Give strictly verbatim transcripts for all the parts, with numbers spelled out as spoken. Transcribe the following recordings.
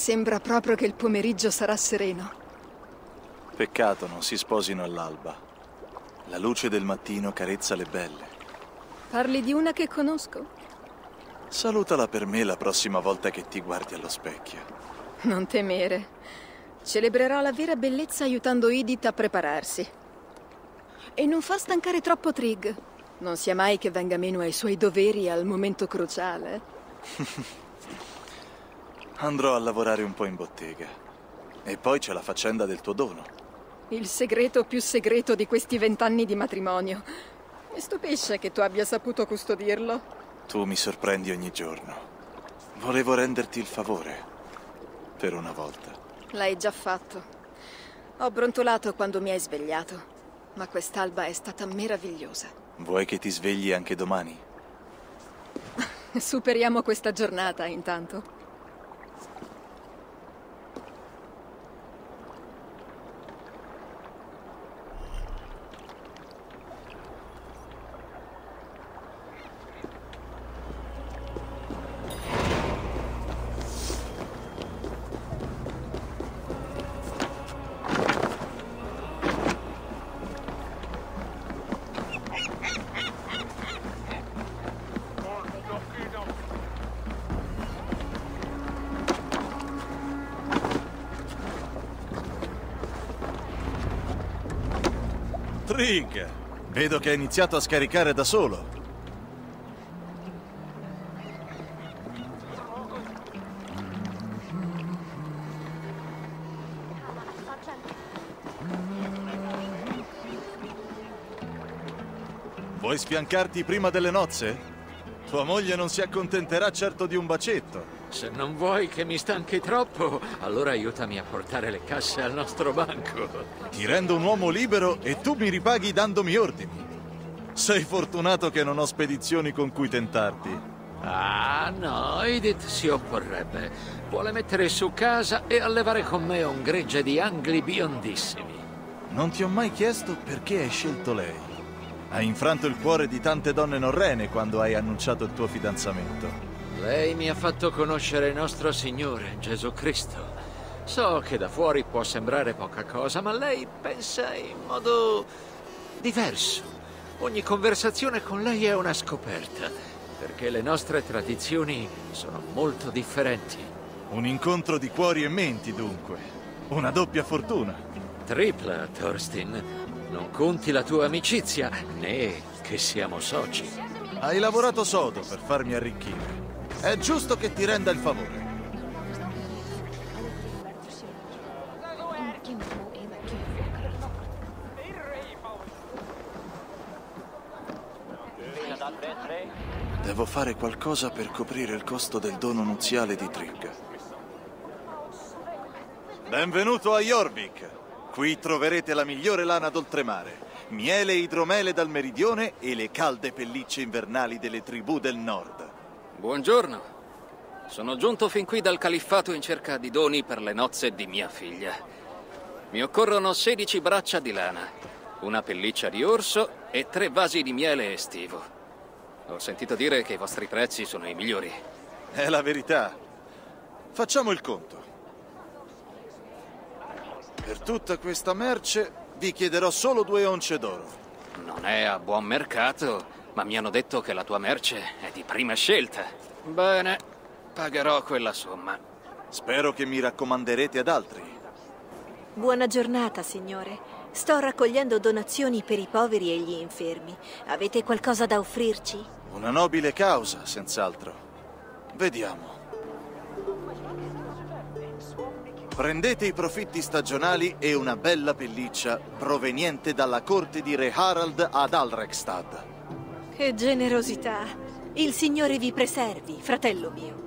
Sembra proprio che il pomeriggio sarà sereno. Peccato non si sposino all'alba. La luce del mattino carezza le belle. Parli di una che conosco? Salutala per me la prossima volta che ti guardi allo specchio. Non temere. Celebrerò la vera bellezza aiutando Edith a prepararsi. E non fa stancare troppo Trig. Non sia mai che venga meno ai suoi doveri al momento cruciale. Andrò a lavorare un po' in bottega. E poi c'è la faccenda del tuo dono. Il segreto più segreto di questi vent'anni di matrimonio. Mi stupisce che tu abbia saputo custodirlo. Tu mi sorprendi ogni giorno. Volevo renderti il favore. Per una volta. L'hai già fatto. Ho brontolato quando mi hai svegliato. Ma quest'alba è stata meravigliosa. Vuoi che ti svegli anche domani? Superiamo questa giornata, intanto. Trig, vedo che hai iniziato a scaricare da solo. Vuoi sfiancarti prima delle nozze? Tua moglie non si accontenterà certo di un bacetto. Se non vuoi che mi stanchi troppo, allora aiutami a portare le casse al nostro banco. Ti rendo un uomo libero e tu mi ripaghi dandomi ordini. Sei fortunato che non ho spedizioni con cui tentarti. Ah, no, Edith si opporrebbe. Vuole mettere su casa e allevare con me un gregge di angli biondissimi. Non ti ho mai chiesto perché hai scelto lei. Hai infranto il cuore di tante donne norrene quando hai annunciato il tuo fidanzamento. Lei mi ha fatto conoscere il nostro Signore, Gesù Cristo. So che da fuori può sembrare poca cosa, ma lei pensa in modo diverso. Ogni conversazione con lei è una scoperta, perché le nostre tradizioni sono molto differenti. Un incontro di cuori e menti, dunque. Una doppia fortuna. Tripla, Thorstein. Non conti la tua amicizia, né che siamo soci. Hai lavorato sodo per farmi arricchire. È giusto che ti renda il favore. Devo fare qualcosa per coprire il costo del dono nuziale di Trig. Benvenuto a Jorvik. Qui troverete la migliore lana d'oltremare, miele e idromele dal meridione e le calde pellicce invernali delle tribù del nord. Buongiorno. Sono giunto fin qui dal califfato in cerca di doni per le nozze di mia figlia. Mi occorrono sedici braccia di lana, una pelliccia di orso e tre vasi di miele estivo. Ho sentito dire che i vostri prezzi sono i migliori. È la verità. Facciamo il conto. Per tutta questa merce vi chiederò solo due once d'oro. Non è a buon mercato, ma mi hanno detto che la tua merce è di prima scelta. Bene, pagherò quella somma. Spero che mi raccomanderete ad altri. Buona giornata, signore. Sto raccogliendo donazioni per i poveri e gli infermi. Avete qualcosa da offrirci? Una nobile causa, senz'altro. Vediamo. Prendete i profitti stagionali e una bella pelliccia proveniente dalla corte di Re Harald ad Alrekstad. Che generosità! Il Signore vi preservi, fratello mio.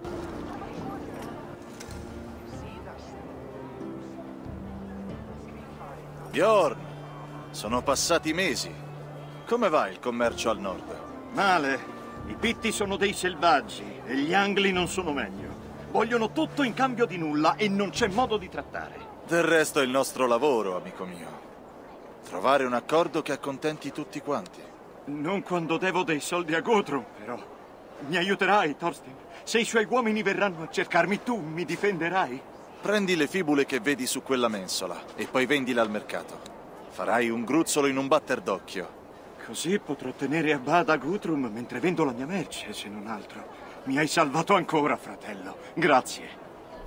Bjorn, sono passati mesi. Come va il commercio al nord? Male. I pitti sono dei selvaggi e gli angli non sono meglio. Vogliono tutto in cambio di nulla e non c'è modo di trattare. Del resto è il nostro lavoro, amico mio. Trovare un accordo che accontenti tutti quanti. Non quando devo dei soldi a Guthrum, però. Mi aiuterai, Thorstein? Se i suoi uomini verranno a cercarmi, tu mi difenderai? Prendi le fibule che vedi su quella mensola e poi vendile al mercato. Farai un gruzzolo in un batter d'occhio. Così potrò tenere a bada Guthrum mentre vendo la mia merce, se non altro. Mi hai salvato ancora, fratello. Grazie.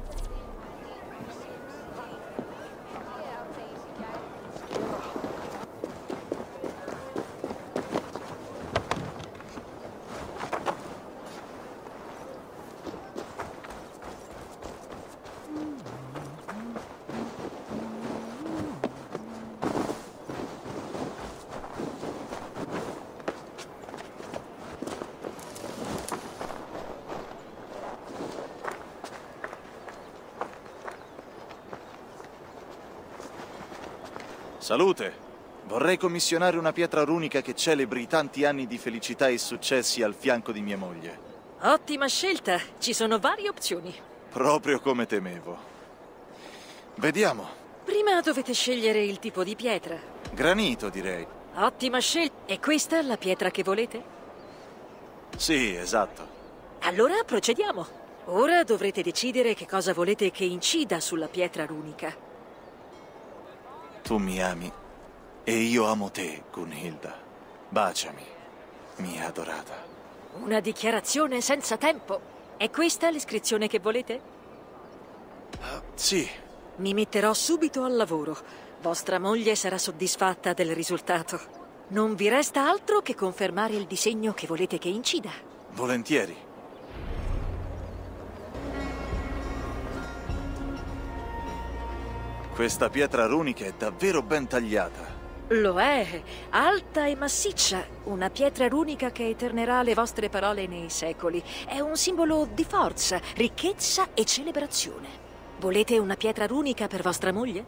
Salute! Vorrei commissionare una pietra runica che celebri i tanti anni di felicità e successi al fianco di mia moglie. Ottima scelta, ci sono varie opzioni. Proprio come temevo. Vediamo. Prima dovete scegliere il tipo di pietra. Granito, direi. Ottima scelta. È questa la pietra che volete? Sì, esatto. Allora procediamo. Ora dovrete decidere che cosa volete che incida sulla pietra runica. Tu mi ami e io amo te, Gunhilda. Baciami, mia adorata. Una dichiarazione senza tempo. È questa l'iscrizione che volete? Uh, sì. Mi metterò subito al lavoro. Vostra moglie sarà soddisfatta del risultato. Non vi resta altro che confermare il disegno che volete che incida. Volentieri. Questa pietra runica è davvero ben tagliata. Lo è, alta e massiccia. Una pietra runica che eternerà le vostre parole nei secoli. È un simbolo di forza, ricchezza e celebrazione. Volete una pietra runica per vostra moglie?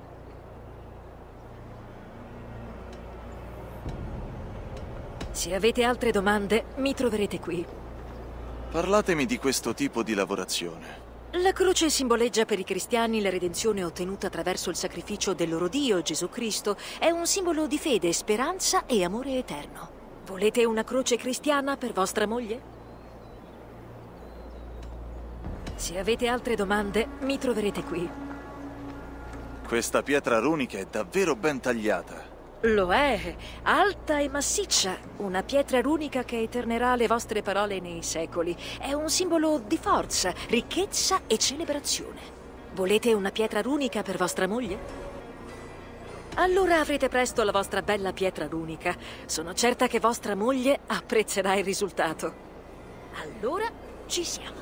Se avete altre domande, mi troverete qui. Parlatemi di questo tipo di lavorazione. La croce simboleggia per i cristiani la redenzione ottenuta attraverso il sacrificio del loro Dio, Gesù Cristo. È un simbolo di fede, speranza e amore eterno. Volete una croce cristiana per vostra moglie? Se avete altre domande, mi troverete qui. Questa pietra runica è davvero ben tagliata. Lo è, alta e massiccia. Una pietra runica che eternerà le vostre parole nei secoli. È un simbolo di forza, ricchezza e celebrazione. Volete una pietra runica per vostra moglie? Allora avrete presto la vostra bella pietra runica. Sono certa che vostra moglie apprezzerà il risultato. Allora ci siamo.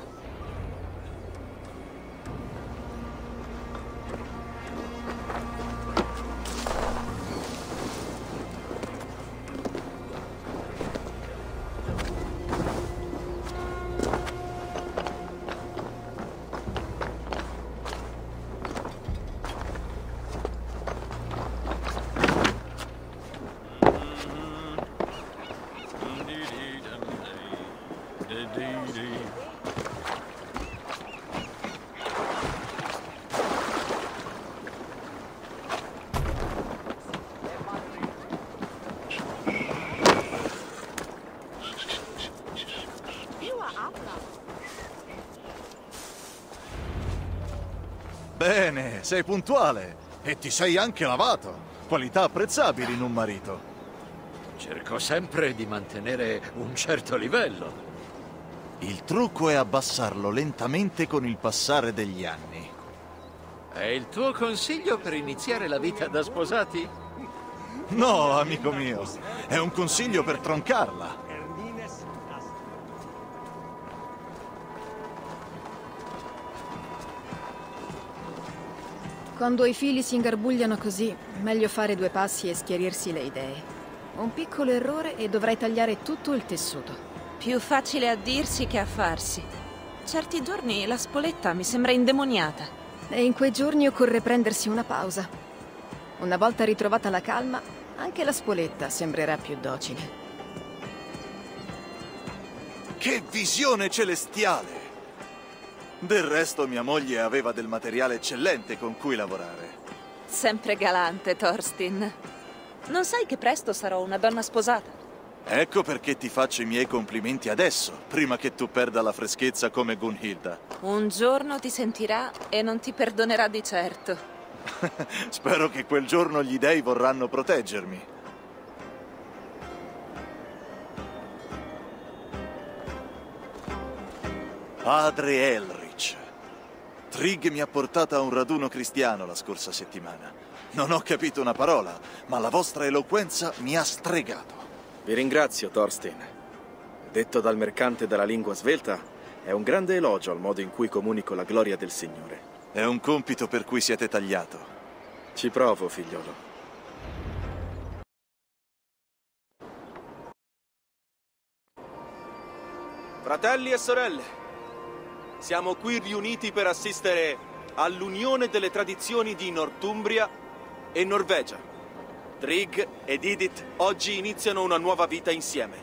Bene, sei puntuale e ti sei anche lavato. Qualità apprezzabili in un marito. Cerco sempre di mantenere un certo livello. Il trucco è abbassarlo lentamente con il passare degli anni. È il tuo consiglio per iniziare la vita da sposati? No, amico mio, è un consiglio per troncarla. Quando i fili si ingarbugliano così, meglio fare due passi e schiarirsi le idee. Un piccolo errore e dovrai tagliare tutto il tessuto. Più facile a dirsi che a farsi. Certi giorni la spoletta mi sembra indemoniata. E in quei giorni occorre prendersi una pausa. Una volta ritrovata la calma, anche la spoletta sembrerà più docile. Che visione celestiale! Del resto mia moglie aveva del materiale eccellente con cui lavorare. Sempre galante, Thorstein. Non sai che presto sarò una donna sposata? Ecco perché ti faccio i miei complimenti adesso, prima che tu perda la freschezza come Gunhilda. Un giorno ti sentirà e non ti perdonerà di certo. Spero che quel giorno gli dei vorranno proteggermi. Padre Elrich, Trig mi ha portato a un raduno cristiano la scorsa settimana. Non ho capito una parola, ma la vostra eloquenza mi ha stregato. Vi ringrazio, Thorstein. Detto dal mercante dalla lingua svelta, è un grande elogio al modo in cui comunico la gloria del Signore. È un compito per cui siete tagliato. Ci provo, figliolo. Fratelli e sorelle, siamo qui riuniti per assistere all'unione delle tradizioni di Northumbria e Norvegia. Trig ed Edith oggi iniziano una nuova vita insieme.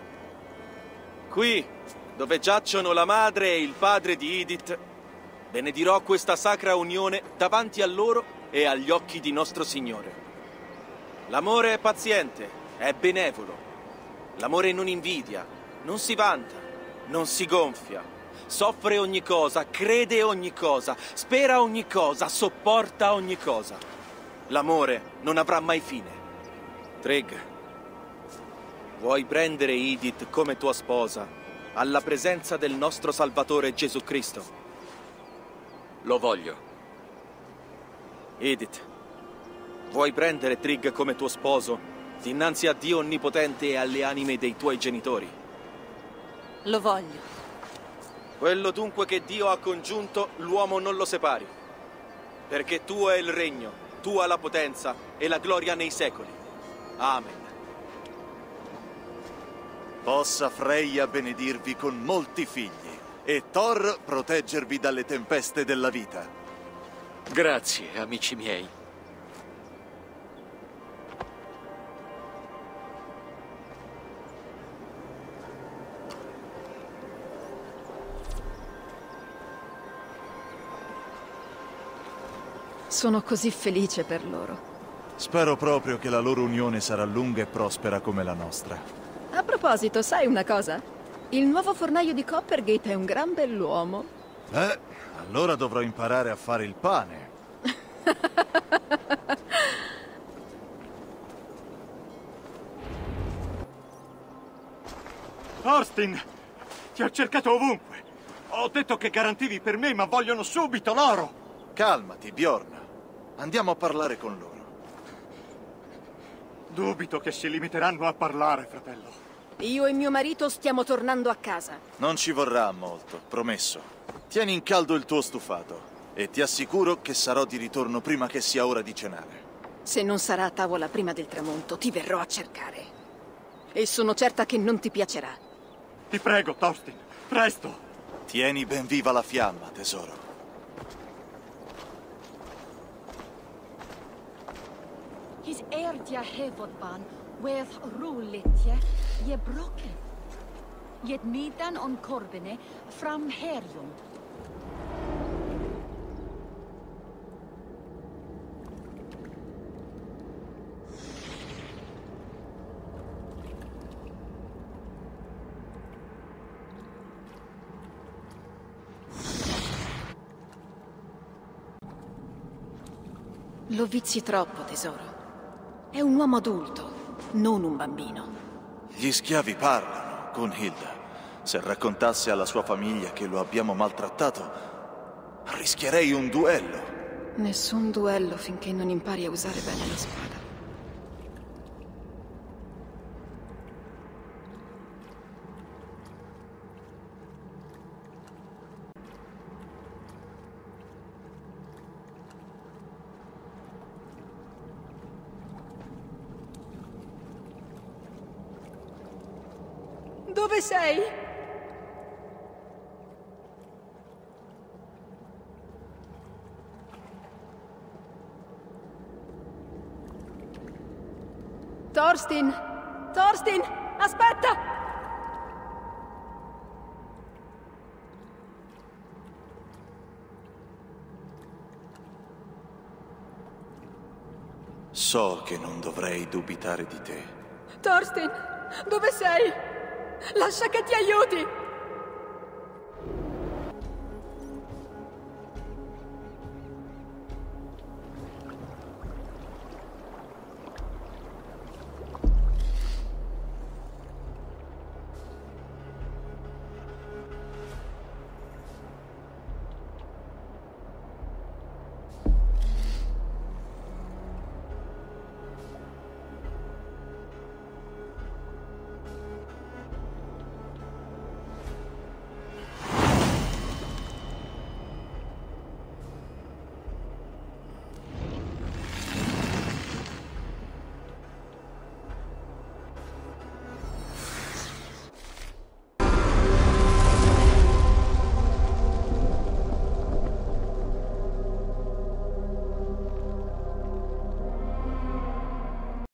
Qui, dove giacciono la madre e il padre di Edith, benedirò questa sacra unione davanti a loro e agli occhi di nostro Signore. L'amore è paziente, è benevolo. L'amore non invidia, non si vanta, non si gonfia. Soffre ogni cosa, crede ogni cosa, spera ogni cosa, sopporta ogni cosa. L'amore non avrà mai fine. Trig, vuoi prendere Edith come tua sposa alla presenza del nostro Salvatore Gesù Cristo? Lo voglio. Edith, vuoi prendere Trig come tuo sposo dinanzi a Dio Onnipotente e alle anime dei tuoi genitori? Lo voglio. Quello dunque che Dio ha congiunto, l'uomo non lo separi. Perché tuo è il regno, tua la potenza e la gloria nei secoli. Amen. Possa Freya benedirvi con molti figli e Thor proteggervi dalle tempeste della vita. Grazie, amici miei. Sono così felice per loro. Spero proprio che la loro unione sarà lunga e prospera come la nostra. A proposito, sai una cosa? Il nuovo fornaio di Coppergate è un gran bell'uomo. Beh, allora dovrò imparare a fare il pane. Thorstein, ti ho cercato ovunque. Ho detto che garantivi per me, ma vogliono subito l'oro. Calmati, Bjorn. Andiamo a parlare con loro. Dubito che si limiteranno a parlare, fratello. Io e mio marito stiamo tornando a casa. Non ci vorrà molto, promesso. Tieni in caldo il tuo stufato e ti assicuro che sarò di ritorno prima che sia ora di cenare. Se non sarà a tavola prima del tramonto, ti verrò a cercare. E sono certa che non ti piacerà. Ti prego, Thorstein, presto! Tieni ben viva la fiamma, tesoro. His erdja hevodban, weth rulitje, je brokken. Jet midan on korbene, fram herjum. Lo vizi troppo, tesoro. È un uomo adulto, non un bambino. Gli schiavi parlano, Gunhilda. Se raccontasse alla sua famiglia che lo abbiamo maltrattato, rischierei un duello. Nessun duello finché non impari a usare bene la spada. Dove sei? Thorstein! Thorstein! Aspetta! So che non dovrei dubitare di te. Thorstein! Dove sei? Lascia che ti aiuti!